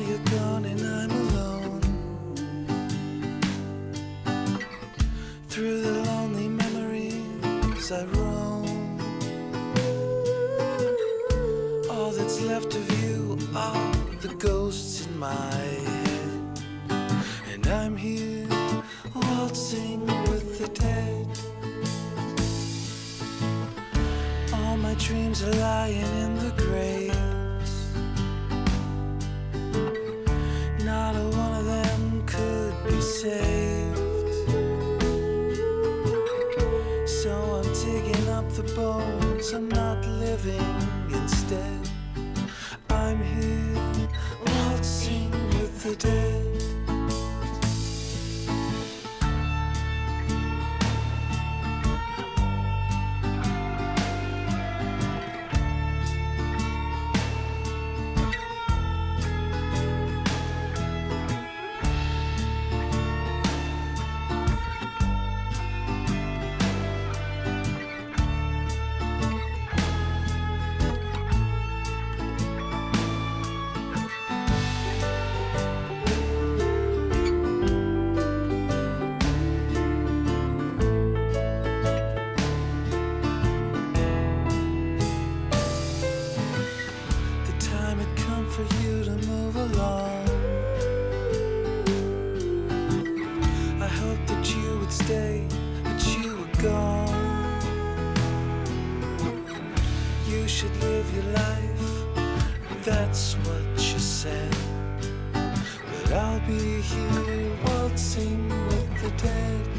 you're gone and I'm alone. Through the lonely memories I roam. All that's left of you are the ghosts in my head. And I'm here waltzing with the dead. All my dreams are lying in the graves. Not a one of them could be saved. So I'm digging up the bones, I'm not living instead. I'm here waltzing with the dead. For you to move along. I hoped that you would stay, but you were gone. You should live your life, that's what you said. But I'll be here waltzing with the dead.